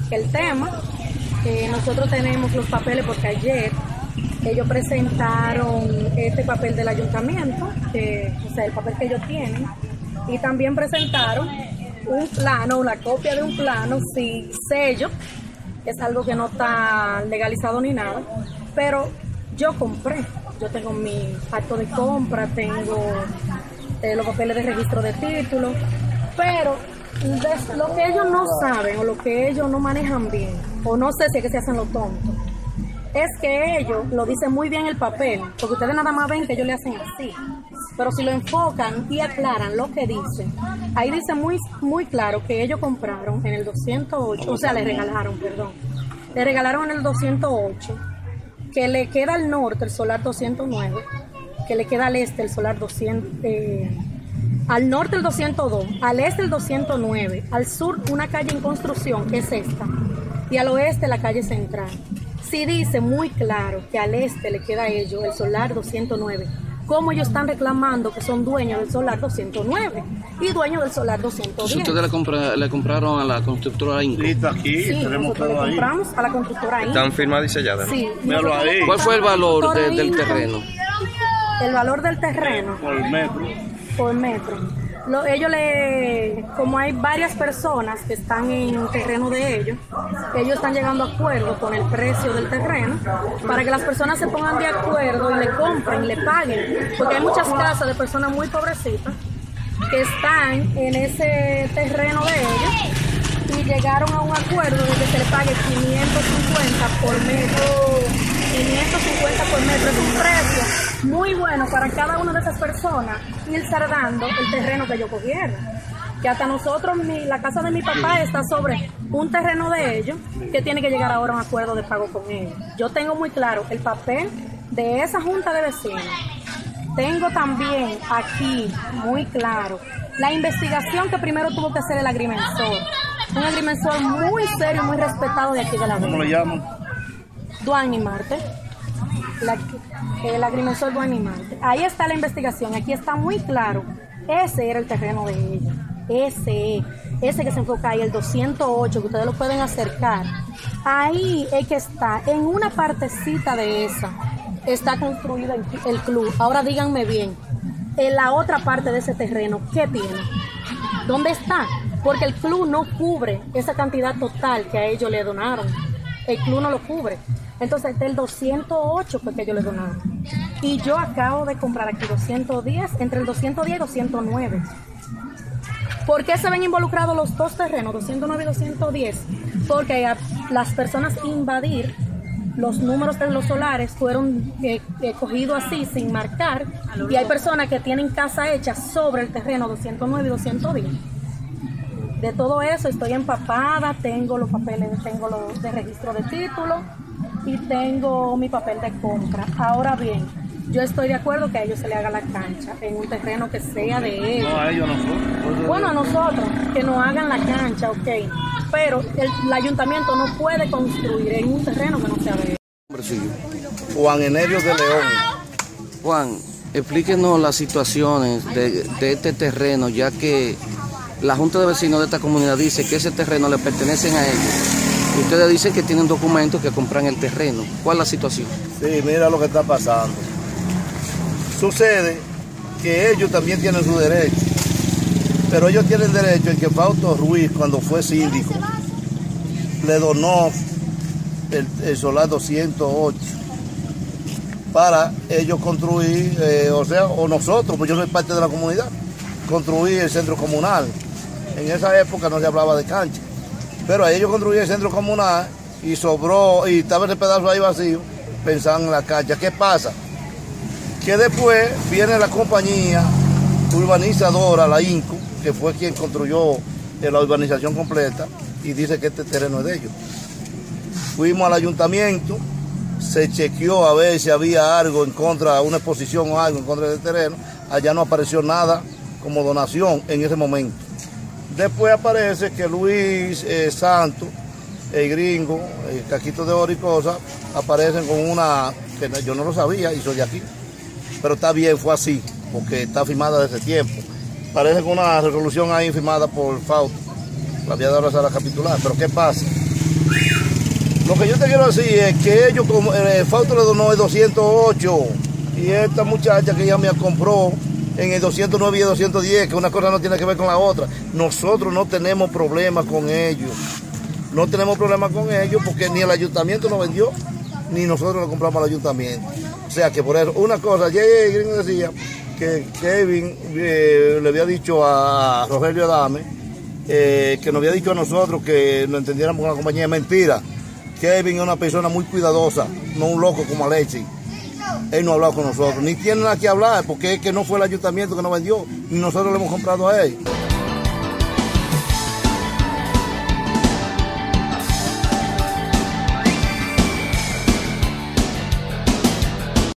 el tema. Nosotros tenemos los papeles porque ayer ellos presentaron este papel del ayuntamiento, o sea, el papel que ellos tienen, y también presentaron un plano, una copia de un plano sin sello, que es algo que no está legalizado ni nada, pero yo compré, yo tengo mi acto de compra, tengo los papeles de registro de título, pero lo que ellos no saben o lo que ellos no manejan bien, o no sé si es que se hacen los tontos, es que ellos lo dicen muy bien el papel, porque ustedes nada más ven que ellos le hacen así, pero si lo enfocan y aclaran lo que dicen, ahí dice muy claro que ellos compraron en el 208, o sea, le regalaron en el 208, que le queda al norte el solar 209, que le queda al este el solar 200, al norte el 202, al este el 209, al sur una calle en construcción, que es esta, y al oeste la calle central. Sí dice muy claro que al este le queda a ellos el solar 209, como ellos están reclamando que son dueños del solar 209 y dueños del solar 210. ¿Ustedes le compraron a la constructora Inco? Sí, nosotros le compramos a la constructora Inco. ¿Están firmadas y selladas? Sí. ¿Cuál fue el valor del terreno? El valor del terreno. Por metro. Como hay varias personas que están en terreno de ellos están llegando a acuerdo con el precio del terreno para que las personas se pongan de acuerdo y le compren, le paguen, porque hay muchas casas de personas muy pobrecitas que están en ese terreno de ellos y llegaron a un acuerdo de que se le pague 550 por metro. 550 por metro es un precio muy bueno para cada una de esas personas ir dando el terreno que ellos cogieron. Que hasta nosotros, la casa de mi papá está sobre un terreno de ellos que tiene que llegar ahora a un acuerdo de pago con ellos. Yo tengo muy claro el papel de esa junta de vecinos. Tengo también aquí muy claro la investigación que primero tuvo que hacer el agrimensor. Un agrimensor muy serio, muy respetado de aquí de la zona. ¿Cómo lo llaman? Duane y Marte, el agrimensor Duane y Marte. Ahí está la investigación, aquí está muy claro, ese era el terreno de ellos, ese que se enfoca ahí, el 208, que ustedes lo pueden acercar. Ahí es que está, en una partecita de esa, está construido el club. Ahora díganme bien, en la otra parte de ese terreno, ¿qué tiene? ¿Dónde está? Porque el club no cubre esa cantidad total que a ellos le donaron. El club no lo cubre. Entonces, del 208 fue que ellos le donaron. Y yo acabo de comprar aquí 210, entre el 210 y 209. ¿Por qué se ven involucrados los dos terrenos, 209 y 210? Porque las personas invadir los números de los solares fueron cogidos así, sin marcar. Y hay personas que tienen casa hecha sobre el terreno 209 y 210. De todo eso estoy empapada, tengo los papeles, tengo los de registro de título y tengo mi papel de compra. Ahora bien, yo estoy de acuerdo que a ellos se le haga la cancha en un terreno que sea de ellos. No, a ellos no. Bueno, a nosotros, que nos hagan la cancha, ok. Pero el ayuntamiento no puede construir en un terreno que no sea de ellos. Juan Enerio de León. Juan, explíquenos las situaciones de este terreno, ya que la Junta de Vecinos de esta comunidad dice que ese terreno le pertenece a ellos. Y ustedes dicen que tienen documentos que compran el terreno. ¿Cuál es la situación? Sí, mira lo que está pasando. Sucede que ellos también tienen su derecho. Pero ellos tienen derecho en que Fausto Ruiz, cuando fue síndico, le donó el solar 208 para ellos construir, o nosotros, pues yo soy parte de la comunidad, construir el centro comunal. En esa época no se hablaba de cancha, pero a ellos construir el centro comunal y sobró, y estaba ese pedazo ahí vacío, pensaban en la cancha. ¿Qué pasa? Que después viene la compañía urbanizadora, la INCO, que fue quien construyó la urbanización completa, y dice que este terreno es de ellos. Fuimos al ayuntamiento, se chequeó a ver si había algo en contra, una exposición o algo en contra del terreno. Allá no apareció nada como donación en ese momento. Después aparece que Luis Santos, el gringo, el Caquito de Oro y cosas, aparecen con una, que yo no lo sabía y soy de aquí. Pero está bien, fue así, porque está firmada desde tiempo. Parece con una resolución ahí firmada por Fausto, la había dado a la capitular. Pero ¿qué pasa? Lo que yo te quiero decir es que ellos, como el Fausto le donó el 208 y esta muchacha que ella me compró en el 209 y el 210, que una cosa no tiene que ver con la otra. Nosotros no tenemos problemas con ellos. No tenemos problemas con ellos porque ni el ayuntamiento nos vendió, ni nosotros lo compramos al ayuntamiento. O sea que por eso, una cosa, Jay Gringo decía que Kevin le había dicho a Rogelio Adame, que nos había dicho a nosotros que nos entendiéramos con la compañía. Mentira. Kevin es una persona muy cuidadosa, no un loco como Alexis. Él no ha hablado con nosotros, ni tiene nada que hablar, porque es que no fue el ayuntamiento que nos vendió, ni nosotros le hemos comprado a él.